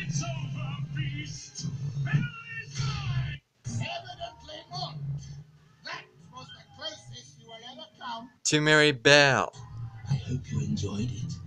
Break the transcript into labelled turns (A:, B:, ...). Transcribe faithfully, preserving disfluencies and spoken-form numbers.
A: It's over, beast. Evidently not. That was the closest you will ever come.
B: To marry Belle.
A: I hope you enjoyed it.